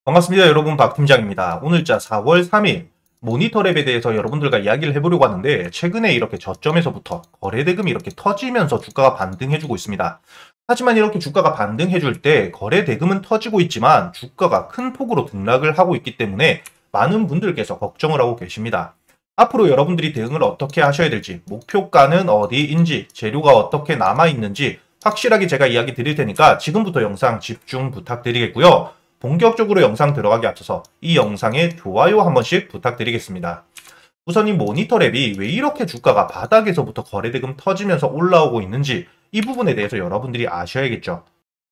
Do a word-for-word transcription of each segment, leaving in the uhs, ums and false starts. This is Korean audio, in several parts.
반갑습니다. 여러분, 박 팀장입니다. 오늘자 사월 삼일 모니터랩에 대해서 여러분들과 이야기를 해보려고 하는데, 최근에 이렇게 저점에서부터 거래대금이 이렇게 터지면서 주가가 반등해주고 있습니다. 하지만 이렇게 주가가 반등해줄 때 거래대금은 터지고 있지만 주가가 큰 폭으로 등락을 하고 있기 때문에 많은 분들께서 걱정을 하고 계십니다. 앞으로 여러분들이 대응을 어떻게 하셔야 될지, 목표가는 어디인지, 재료가 어떻게 남아있는지 확실하게 제가 이야기 드릴 테니까 지금부터 영상 집중 부탁드리겠고요. 본격적으로 영상 들어가기 앞서서 이 영상에 좋아요 한 번씩 부탁드리겠습니다. 우선 이 모니터랩이 왜 이렇게 주가가 바닥에서부터 거래대금 터지면서 올라오고 있는지 이 부분에 대해서 여러분들이 아셔야겠죠.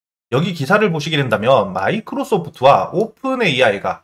여기 기사를 보시게 된다면 마이크로소프트와 오픈에이아이가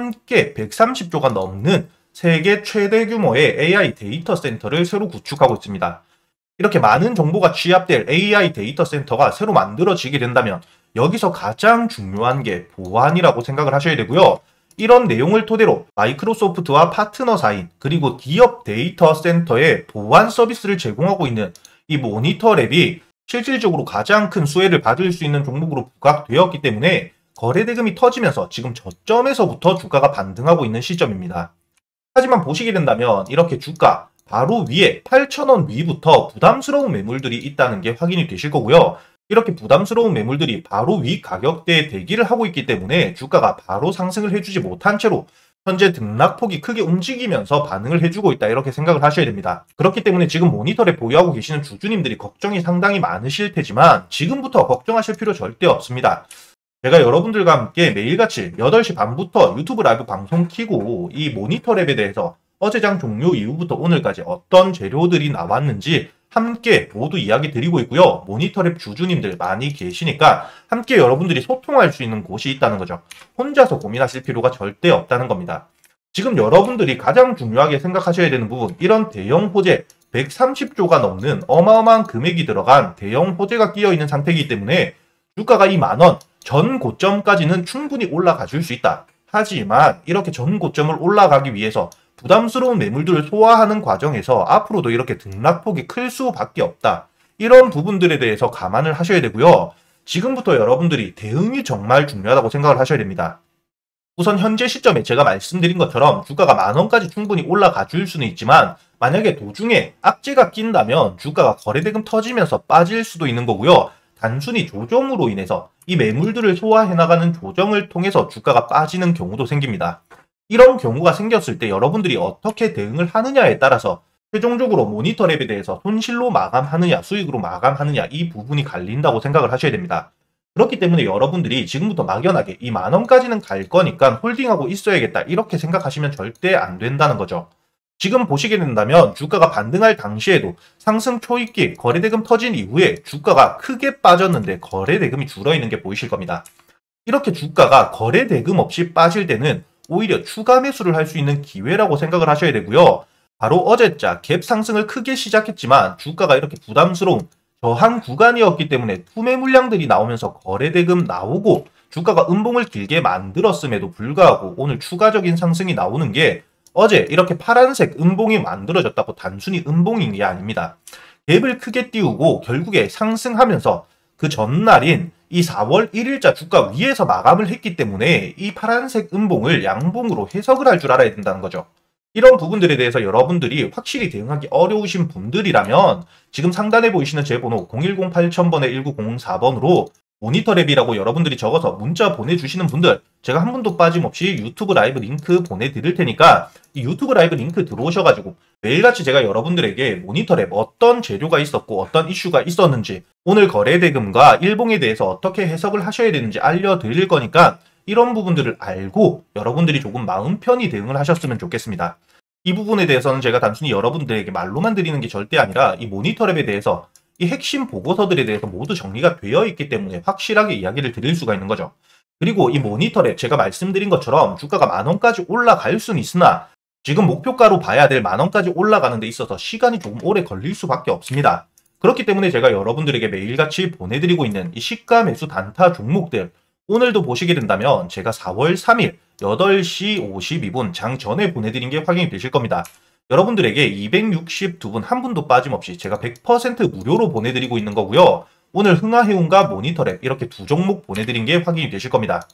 함께 백삼십조가 넘는 세계 최대 규모의 에이아이 데이터 센터를 새로 구축하고 있습니다. 이렇게 많은 정보가 취합될 에이아이 데이터 센터가 새로 만들어지게 된다면 여기서 가장 중요한 게 보안이라고 생각을 하셔야 되고요. 이런 내용을 토대로 마이크로소프트와 파트너사인 그리고 기업 데이터 센터에 보안 서비스를 제공하고 있는 이 모니터랩이 실질적으로 가장 큰 수혜를 받을 수 있는 종목으로 부각되었기 때문에 거래대금이 터지면서 지금 저점에서부터 주가가 반등하고 있는 시점입니다. 하지만 보시게 된다면 이렇게 주가 바로 위에 팔천 원 위부터 부담스러운 매물들이 있다는 게 확인이 되실 거고요. 이렇게 부담스러운 매물들이 바로 위 가격대에 대기를 하고 있기 때문에 주가가 바로 상승을 해주지 못한 채로 현재 등락폭이 크게 움직이면서 반응을 해주고 있다, 이렇게 생각을 하셔야 됩니다. 그렇기 때문에 지금 모니터를 보유하고 계시는 주주님들이 걱정이 상당히 많으실 테지만 지금부터 걱정하실 필요 절대 없습니다. 제가 여러분들과 함께 매일같이 여덟 시 반부터 유튜브 라이브 방송 키고 이 모니터랩에 대해서 어제장 종료 이후부터 오늘까지 어떤 재료들이 나왔는지 함께 모두 이야기 드리고 있고요. 모니터랩 주주님들 많이 계시니까 함께 여러분들이 소통할 수 있는 곳이 있다는 거죠. 혼자서 고민하실 필요가 절대 없다는 겁니다. 지금 여러분들이 가장 중요하게 생각하셔야 되는 부분, 이런 대형 호재 백삼십조가 넘는 어마어마한 금액이 들어간 대형 호재가 끼어 있는 상태이기 때문에 주가가 이 만원 전 고점까지는 충분히 올라가 줄 수 있다. 하지만 이렇게 전 고점을 올라가기 위해서 부담스러운 매물들을 소화하는 과정에서 앞으로도 이렇게 등락폭이 클 수밖에 없다. 이런 부분들에 대해서 감안을 하셔야 되고요. 지금부터 여러분들이 대응이 정말 중요하다고 생각을 하셔야 됩니다. 우선 현재 시점에 제가 말씀드린 것처럼 주가가 만원까지 충분히 올라가 줄 수는 있지만 만약에 도중에 악재가 낀다면 주가가 거래대금 터지면서 빠질 수도 있는 거고요. 단순히 조정으로 인해서 이 매물들을 소화해 나가는 조정을 통해서 주가가 빠지는 경우도 생깁니다. 이런 경우가 생겼을 때 여러분들이 어떻게 대응을 하느냐에 따라서 최종적으로 모니터랩에 대해서 손실로 마감하느냐 수익으로 마감하느냐 이 부분이 갈린다고 생각을 하셔야 됩니다. 그렇기 때문에 여러분들이 지금부터 막연하게 이 만원까지는 갈 거니까 홀딩하고 있어야겠다 이렇게 생각하시면 절대 안 된다는 거죠. 지금 보시게 된다면 주가가 반등할 당시에도 상승 초입기 거래대금 터진 이후에 주가가 크게 빠졌는데 거래대금이 줄어있는 게 보이실 겁니다. 이렇게 주가가 거래대금 없이 빠질 때는 오히려 추가 매수를 할 수 있는 기회라고 생각을 하셔야 되고요. 바로 어제자 갭 상승을 크게 시작했지만 주가가 이렇게 부담스러운 저항 구간이었기 때문에 투매 물량들이 나오면서 거래대금 나오고 주가가 음봉을 길게 만들었음에도 불구하고 오늘 추가적인 상승이 나오는 게 어제 이렇게 파란색 음봉이 만들어졌다고 단순히 음봉인 게 아닙니다. 갭을 크게 띄우고 결국에 상승하면서 그 전날인 이 사월 일일자 주가 위에서 마감을 했기 때문에 이 파란색 음봉을 양봉으로 해석을 할 줄 알아야 된다는 거죠. 이런 부분들에 대해서 여러분들이 확실히 대응하기 어려우신 분들이라면 지금 상단에 보이시는 제 번호 공일공 팔천 번에 일구공사 번으로 모니터랩이라고 여러분들이 적어서 문자 보내주시는 분들 제가 한 분도 빠짐없이 유튜브 라이브 링크 보내드릴 테니까 이 유튜브 라이브 링크 들어오셔가지고 매일같이 제가 여러분들에게 모니터랩 어떤 재료가 있었고 어떤 이슈가 있었는지 오늘 거래대금과 일봉에 대해서 어떻게 해석을 하셔야 되는지 알려드릴 거니까 이런 부분들을 알고 여러분들이 조금 마음 편히 대응을 하셨으면 좋겠습니다. 이 부분에 대해서는 제가 단순히 여러분들에게 말로만 드리는 게 절대 아니라 이 모니터랩에 대해서 이 핵심 보고서들에 대해서 모두 정리가 되어 있기 때문에 확실하게 이야기를 드릴 수가 있는 거죠. 그리고 이 모니터랩 제가 말씀드린 것처럼 주가가 만원까지 올라갈 수는 있으나 지금 목표가로 봐야 될 만원까지 올라가는 데 있어서 시간이 조금 오래 걸릴 수밖에 없습니다. 그렇기 때문에 제가 여러분들에게 매일같이 보내드리고 있는 이 시가 매수 단타 종목들 오늘도 보시게 된다면 제가 사월 삼일 여덟 시 오십이 분 장 전에 보내드린 게 확인이 되실 겁니다. 여러분들에게 이백육십이 분 한 분도 빠짐없이 제가 백 퍼센트 무료로 보내드리고 있는 거고요. 오늘 흥하해운과 모니터랩 이렇게 두 종목 보내드린 게 확인이 되실 겁니다.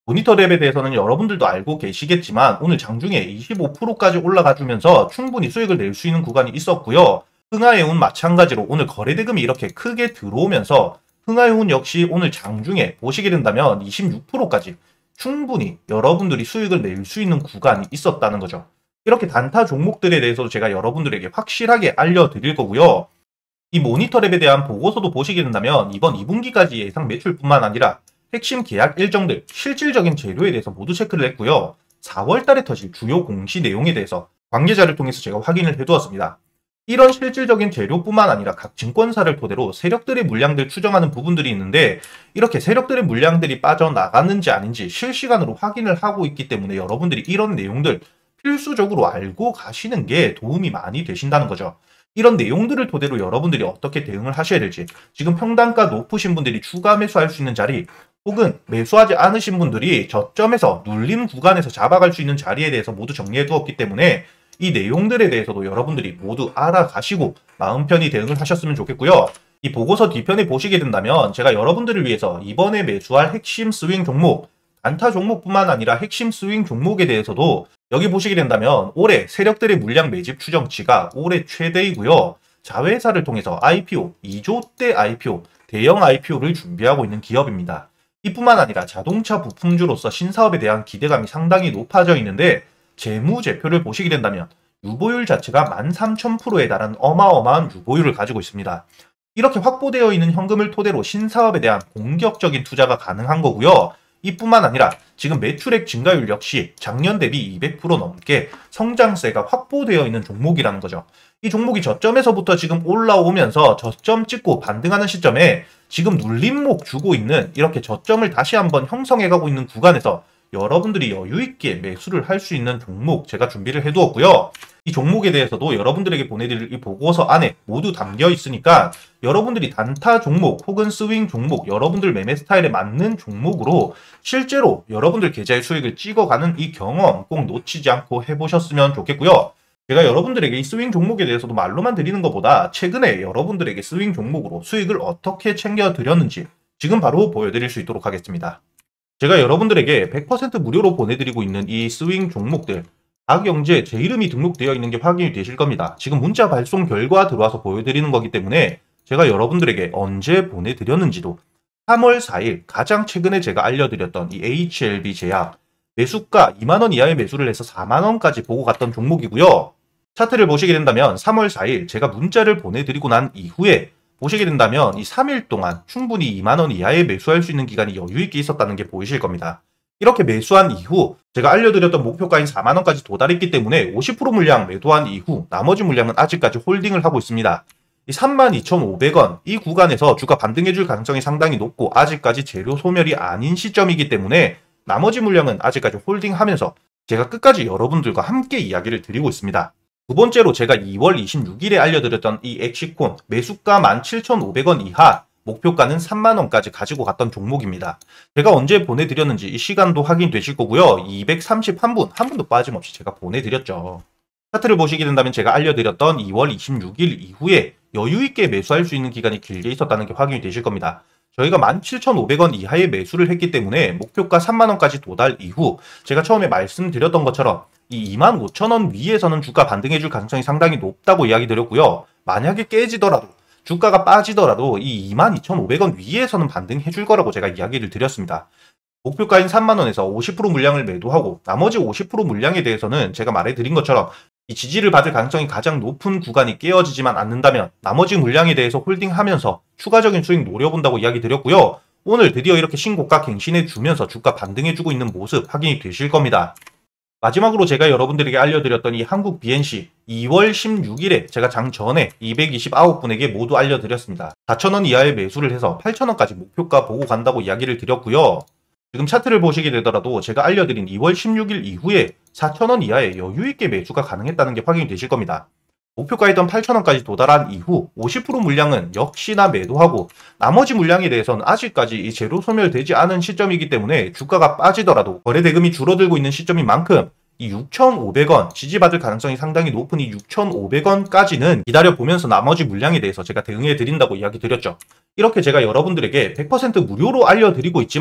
모니터랩에 대해서는 여러분들도 알고 계시겠지만 오늘 장중에 이십오 퍼센트까지 올라가 주면서 충분히 수익을 낼 수 있는 구간이 있었고요. 흥하해운 마찬가지로 오늘 거래대금이 이렇게 크게 들어오면서 흥하해운 역시 오늘 장중에 보시게 된다면 이십육 퍼센트까지 충분히 여러분들이 수익을 낼 수 있는 구간이 있었다는 거죠. 이렇게 단타 종목들에 대해서도 제가 여러분들에게 확실하게 알려드릴 거고요. 이 모니터랩에 대한 보고서도 보시게 된다면 이번 이 분기까지 예상 매출뿐만 아니라 핵심 계약 일정들, 실질적인 재료에 대해서 모두 체크를 했고요. 사월 달에 터질 주요 공시 내용에 대해서 관계자를 통해서 제가 확인을 해두었습니다. 이런 실질적인 재료뿐만 아니라 각 증권사를 토대로 세력들의 물량들 추정하는 부분들이 있는데 이렇게 세력들의 물량들이 빠져나갔는지 아닌지 실시간으로 확인을 하고 있기 때문에 여러분들이 이런 내용들 필수적으로 알고 가시는 게 도움이 많이 되신다는 거죠. 이런 내용들을 토대로 여러분들이 어떻게 대응을 하셔야 될지, 지금 평단가 높으신 분들이 추가 매수할 수 있는 자리, 혹은 매수하지 않으신 분들이 저점에서 눌림 구간에서 잡아갈 수 있는 자리에 대해서 모두 정리해 두었기 때문에 이 내용들에 대해서도 여러분들이 모두 알아가시고 마음 편히 대응을 하셨으면 좋겠고요. 이 보고서 뒤편에 보시게 된다면 제가 여러분들을 위해서 이번에 매수할 핵심 스윙 종목, 단타 종목뿐만 아니라 핵심 스윙 종목에 대해서도 여기 보시게 된다면 올해 세력들의 물량 매집 추정치가 올해 최대이고요. 자회사를 통해서 아이피오, 이조대 아이피오, 대형 아이피오를 준비하고 있는 기업입니다. 이뿐만 아니라 자동차 부품주로서 신사업에 대한 기대감이 상당히 높아져 있는데 재무제표를 보시게 된다면 유보율 자체가 만 삼천 퍼센트에 달하는 어마어마한 유보율을 가지고 있습니다. 이렇게 확보되어 있는 현금을 토대로 신사업에 대한 공격적인 투자가 가능한 거고요. 이뿐만 아니라 지금 매출액 증가율 역시 작년 대비 이백 퍼센트 넘게 성장세가 확보되어 있는 종목이라는 거죠. 이 종목이 저점에서부터 지금 올라오면서 저점 찍고 반등하는 시점에 지금 눌림목 주고 있는 이렇게 저점을 다시 한번 형성해가고 있는 구간에서 여러분들이 여유있게 매수를 할 수 있는 종목 제가 준비를 해두었고요. 이 종목에 대해서도 여러분들에게 보내드릴 이 보고서 안에 모두 담겨 있으니까 여러분들이 단타 종목 혹은 스윙 종목, 여러분들 매매 스타일에 맞는 종목으로 실제로 여러분들 계좌의 수익을 찍어가는 이 경험 꼭 놓치지 않고 해보셨으면 좋겠고요. 제가 여러분들에게 이 스윙 종목에 대해서도 말로만 드리는 것보다 최근에 여러분들에게 스윙 종목으로 수익을 어떻게 챙겨드렸는지 지금 바로 보여드릴 수 있도록 하겠습니다. 제가 여러분들에게 백 퍼센트 무료로 보내드리고 있는 이 스윙 종목들, 박영재 제 이름이 등록되어 있는 게 확인이 되실 겁니다. 지금 문자 발송 결과 들어와서 보여드리는 거기 때문에 제가 여러분들에게 언제 보내드렸는지도 삼월 사일 가장 최근에 제가 알려드렸던 이 에이치엘비 제약 매수가 이만 원 이하의 매수를 해서 사만 원까지 보고 갔던 종목이고요. 차트를 보시게 된다면 삼월 사일 제가 문자를 보내드리고 난 이후에 보시게 된다면 이 삼 일 동안 충분히 이만 원 이하에 매수할 수 있는 기간이 여유있게 있었다는 게 보이실 겁니다. 이렇게 매수한 이후 제가 알려드렸던 목표가인 사만 원까지 도달했기 때문에 오십 퍼센트 물량 매도한 이후 나머지 물량은 아직까지 홀딩을 하고 있습니다. 이 삼만 이천오백 원 이 구간에서 주가 반등해줄 가능성이 상당히 높고 아직까지 재료 소멸이 아닌 시점이기 때문에 나머지 물량은 아직까지 홀딩하면서 제가 끝까지 여러분들과 함께 이야기를 드리고 있습니다. 두 번째로 제가 이월 이십육일에 알려드렸던 이 엑시콘 매수가 만 칠천오백 원 이하 목표가는 삼만 원까지 가지고 갔던 종목입니다. 제가 언제 보내드렸는지 이 시간도 확인되실 거고요. 이백삼십일 분, 한 분도 빠짐없이 제가 보내드렸죠. 차트를 보시게 된다면 제가 알려드렸던 이월 이십육일 이후에 여유있게 매수할 수 있는 기간이 길게 있었다는 게 확인이 되실 겁니다. 저희가 만 칠천오백 원 이하의 매수를 했기 때문에 목표가 삼만 원까지 도달 이후 제가 처음에 말씀드렸던 것처럼 이 이만 오천 원 위에서는 주가 반등해줄 가능성이 상당히 높다고 이야기 드렸고요. 만약에 깨지더라도 주가가 빠지더라도 이 이만 이천오백 원 위에서는 반등해줄 거라고 제가 이야기를 드렸습니다. 목표가인 삼만 원에서 오십 퍼센트 물량을 매도하고 나머지 오십 퍼센트 물량에 대해서는 제가 말해드린 것처럼 이 지지를 받을 가능성이 가장 높은 구간이 깨어지지만 않는다면 나머지 물량에 대해서 홀딩하면서 추가적인 수익 노려본다고 이야기 드렸고요. 오늘 드디어 이렇게 신고가 갱신해주면서 주가 반등해주고 있는 모습 확인이 되실 겁니다. 마지막으로 제가 여러분들에게 알려드렸던 이 한국 비엔씨 이월 십육일에 제가 장 전에 이백이십구 분에게 모두 알려드렸습니다. 사천 원 이하의 매수를 해서 팔천 원까지 목표가 보고 간다고 이야기를 드렸고요. 지금 차트를 보시게 되더라도 제가 알려드린 이월 십육일 이후에 사천 원 이하의 여유있게 매수가 가능했다는 게 확인이 되실 겁니다. 목표가였던 팔천 원까지 도달한 이후 오십 퍼센트 물량은 역시나 매도하고 나머지 물량에 대해서는 아직까지 이 제로 소멸되지 않은 시점이기 때문에 주가가 빠지더라도 거래대금이 줄어들고 있는 시점인 만큼 이 육천오백 원 지지받을 가능성이 상당히 높은 이 육천오백 원까지는 기다려보면서 나머지 물량에 대해서 제가 대응해 드린다고 이야기 드렸죠. 이렇게 제가 여러분들에게 백 퍼센트 무료로 알려드리고 있지만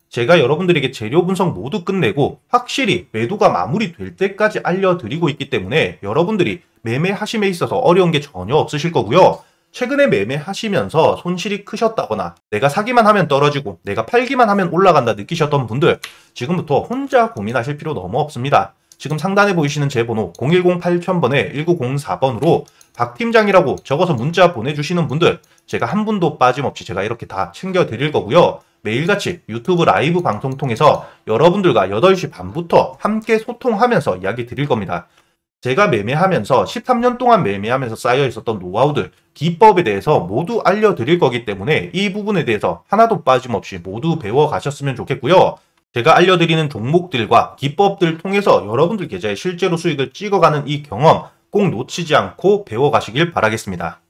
제가 여러분들에게 재료 분석 모두 끝내고 확실히 매도가 마무리될 때까지 알려드리고 있기 때문에 여러분들이 매매하심에 있어서 어려운 게 전혀 없으실 거고요. 최근에 매매하시면서 손실이 크셨다거나 내가 사기만 하면 떨어지고 내가 팔기만 하면 올라간다 느끼셨던 분들, 지금부터 혼자 고민하실 필요 너무 없습니다. 지금 상단에 보이시는 제 번호 공일공 팔천 번에 일구공사 번으로 박 팀장이라고 적어서 문자 보내주시는 분들, 제가 한 분도 빠짐없이 제가 이렇게 다 챙겨드릴 거고요. 매일같이 유튜브 라이브 방송 통해서 여러분들과 여덟 시 반부터 함께 소통하면서 이야기 드릴 겁니다. 제가 매매하면서 십삼 년 동안 매매하면서 쌓여 있었던 노하우들, 기법에 대해서 모두 알려드릴 거기 때문에 이 부분에 대해서 하나도 빠짐없이 모두 배워가셨으면 좋겠고요. 제가 알려드리는 종목들과 기법들 통해서 여러분들 계좌에 실제로 수익을 찍어가는 이 경험 꼭 놓치지 않고 배워가시길 바라겠습니다.